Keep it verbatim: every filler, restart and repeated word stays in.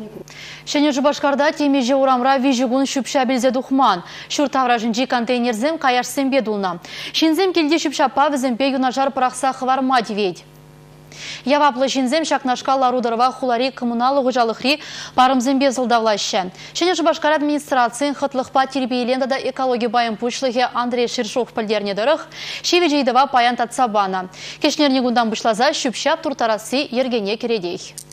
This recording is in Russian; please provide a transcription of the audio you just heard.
Шене Жубашкарда темеже урамра вижигун шүпша білзе дұхман. Шүртавра жінжи контейнерзем каяшсен бедулна. Шинзем келде шүпшапа візімпе юнажар пырақса хварма девейд. Яваплы шинзем шакнашка ларударва хулари коммуналы ғужалықри парымзембе зылдавлашы. Шене Жубашкар администрациян хытлықпа тербейлендада экология байын пушлығы Андрей Ширшов пілдерне дұрық, шевежейдіва паян татсабана. Кешнерне гундан бұшлаза шүпшап туртарасы ергене кередей.